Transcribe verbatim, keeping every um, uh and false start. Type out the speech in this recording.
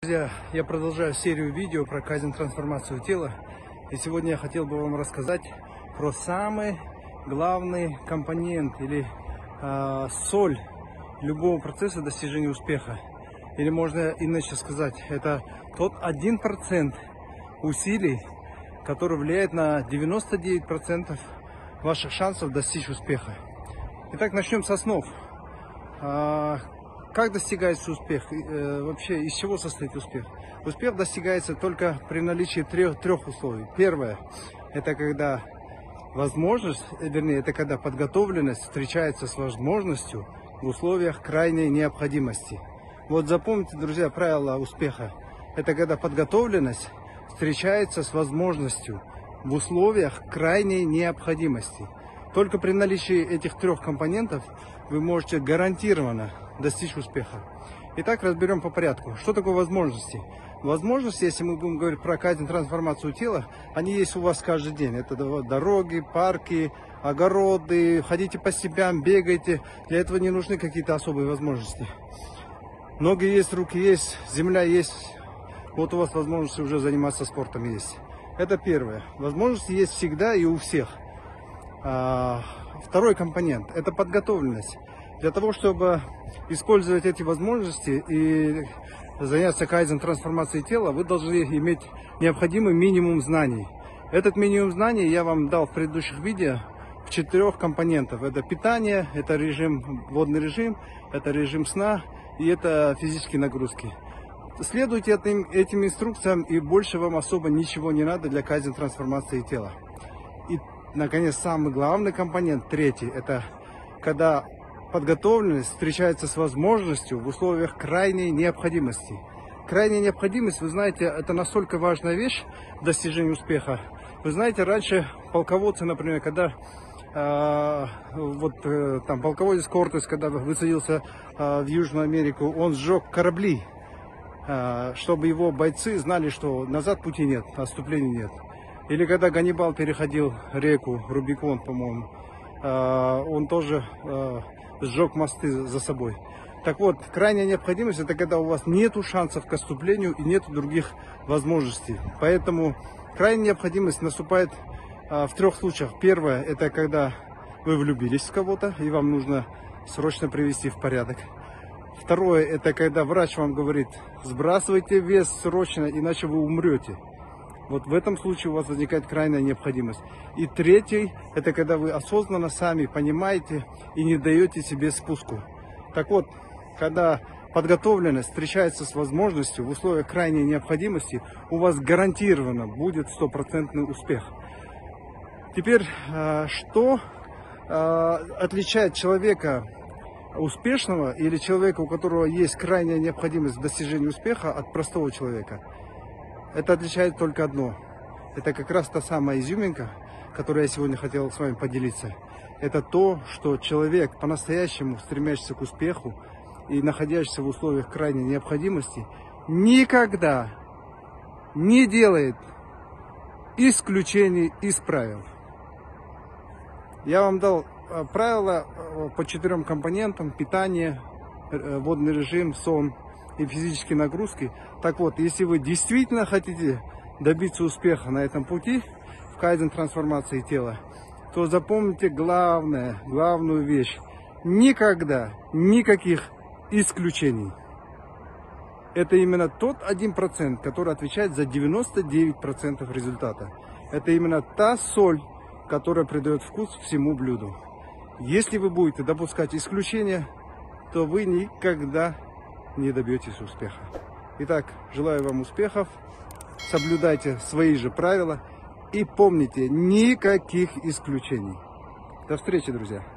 Друзья, я продолжаю серию видео про кайдзен-трансформацию тела. И сегодня я хотел бы вам рассказать про самый главный компонент или э, соль любого процесса достижения успеха. Или можно иначе сказать, это тот один процент усилий, который влияет на девяносто девять процентов ваших шансов достичь успеха. Итак, начнем с основ. Э, Как достигается успех? Э, вообще, из чего состоит успех? Успех достигается только при наличии трех, трех условий. Первое, это когда возможность, вернее, это когда подготовленность встречается с возможностью в условиях крайней необходимости. Вот запомните, друзья, правило успеха. Это когда подготовленность встречается с возможностью в условиях крайней необходимости. Только при наличии этих трех компонентов вы можете гарантированно достичь успеха. Итак, разберем по порядку. Что такое возможности? Возможности, если мы будем говорить про кайдзен-трансформацию тела, они есть у вас каждый день. Это дороги, парки, огороды, ходите по степям, бегайте. Для этого не нужны какие-то особые возможности. Ноги есть, руки есть, земля есть. Вот у вас возможности уже заниматься спортом есть. Это первое. Возможности есть всегда и у всех. Второй компонент – это подготовленность. Для того, чтобы использовать эти возможности и заняться кайдзен-трансформацией тела, вы должны иметь необходимый минимум знаний. Этот минимум знаний я вам дал в предыдущих видео в четырех компонентах. Это питание, это режим, водный режим, это режим сна и это физические нагрузки. Следуйте этим, этим инструкциям, и больше вам особо ничего не надо для кайдзен-трансформации тела. И, наконец, самый главный компонент, третий, это когда подготовленность встречается с возможностью в условиях крайней необходимости. Крайняя необходимость, вы знаете, это настолько важная вещь в достижении успеха. Вы знаете, раньше полководцы, например, когда э, вот э, там полководец Кортес, когда высадился э, в Южную Америку, он сжег корабли, э, чтобы его бойцы знали, что назад пути нет, отступления нет. Или когда Ганнибал переходил реку Рубикон, по-моему, э, он тоже э, сжег мосты за собой. Так вот, крайняя необходимость — это когда у вас нету шансов к отступлению и нет других возможностей. Поэтому крайняя необходимость наступает а, в трех случаях. Первое — это когда вы влюбились в кого-то и вам нужно срочно привести в порядок. Второе — это когда врач вам говорит: сбрасывайте вес срочно, иначе вы умрете. Вот в этом случае у вас возникает крайняя необходимость. И третий — это когда вы осознанно сами понимаете и не даете себе спуску. Так вот, когда подготовленность встречается с возможностью в условиях крайней необходимости, у вас гарантированно будет стопроцентный успех. Теперь, что отличает человека успешного или человека, у которого есть крайняя необходимость в достижении успеха, от простого человека? Это отличает только одно. Это как раз та самая изюминка, которой я сегодня хотел с вами поделиться. Это то, что человек, по-настоящему стремящийся к успеху и находящийся в условиях крайней необходимости, никогда не делает исключений из правил. Я вам дал правила по четырем компонентам: питание, водный режим, сон и физические нагрузки. Так вот, если вы действительно хотите добиться успеха на этом пути в кайдзен-трансформации тела, то запомните главное, главную вещь: никогда никаких исключений. Это именно тот один процент, который отвечает за девяносто девять процентов результата. Это именно та соль, которая придает вкус всему блюду. Если вы будете допускать исключения, то вы никогда не добьетесь успеха. Итак, желаю вам успехов, соблюдайте свои же правила и помните, никаких исключений. До встречи, друзья!